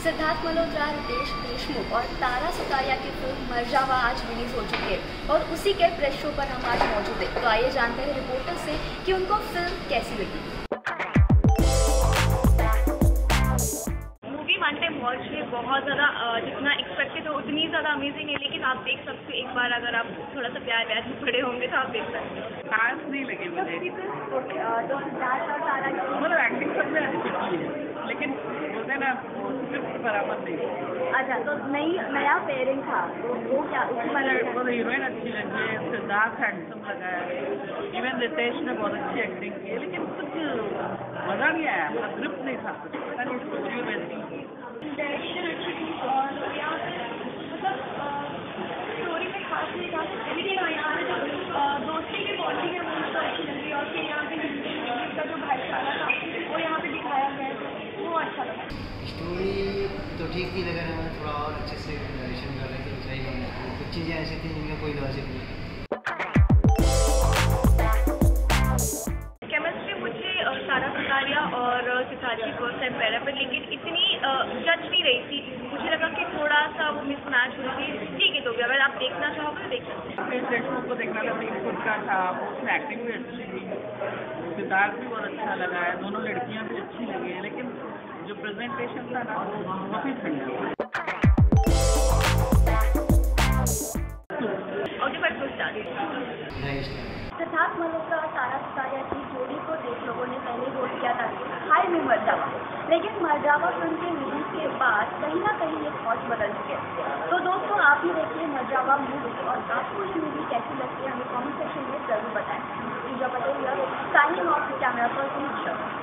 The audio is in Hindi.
सिद्धार्थ मल्होत्रा, रितेश देशमुख और तारा सुतारिया की फिल्म मरजावा आज रिलीज हो चुकी है और उसी के प्रेस शो पर हम आज मौजूद हैं। तो आइए जानते हैं रिपोर्टर से कि उनको फिल्म कैसी लगी। मूवी वन टाइम वॉच में बहुत ज़्यादा जितना एक्सपेक्टेड हो उतनी ज़्यादा अमेजिंग है, लेकिन आप देख सकते हो एक बार अगर आप थोड़ा सा प्यार व्यार में पड़े होंगे तो आप देख सकते हो। खास नहीं लगी मुझे, तो सिद्धार्थ और तारा मतलब एक्टिंग सब में अच्छी की है, लेकिन बोलते ना स्क्रिप्ट बराबर नहीं। अच्छा, तो नया पेयरिंग था तो वो क्या मतलब हीरोइन अच्छी लगी है, सिद्धार्थ हैंडसम लगा है, इवन रितेश ने बहुत अच्छी एक्टिंग की है, लेकिन कुछ मजा नहीं आया, मतलब ग्रिप नहीं था कुछ, पता नहीं स्टोरी वैसी डायरेक्शन अच्छी थी और यहाँ पे मतलब स्टोरी में खास नहीं था, लेकिन यहाँ पे जो दोस्ती की बॉन्डिंग है वो मुझको अच्छी लगी और फिर यहाँ पे हिंदी का जो भाईचारा था वो यहाँ पे दिखाया गया है, वो अच्छा लगा। स्टोरी तो ठीक थी, लेकिन हमें थोड़ा और अच्छे से नरेशन कर रहे थे, सही नहीं, कुछ चीज़ें ऐसी थी जिनका कोई लॉजिक नहीं। केमिस्ट्री मुझे तारा सुतारिया और सिद्धार्थ की फर्स्ट टाइम पैरा पर, लेकिन इतनी जज नहीं रही थी, मुझे लगा कि थोड़ा सा वो मिसमैच हुई थी। ठीक है, तो भी अगर आप देखना चाहोगे तो देख सकते हैं। देशमुख को देखना था, 3 फुट का था, उसमें एक्टिंग भी अच्छी थी, सिद्धार्थ भी बहुत अच्छा लगा है, दोनों लड़कियां भी अच्छी लगी है, लेकिन जो प्रेजेंटेशन था ना वो काफी ठंडा। सिद्धार्थ मल्होत्रा और तारा सुतारिया की जोड़ी को देख लोगों ने पहले वोट किया था हाय में मरजावा, लेकिन मरजावा फिल्म के रिलीज के बाद कहीं ना कहीं ये थॉट बदल चुके हैं। तो दोस्तों, आप ही देखिए मरजावा मूवी और आपको ये मूवी कैसी लगती है हमें कमेंट सेक्शन में जरूर बताएं। Patel signing off camera person.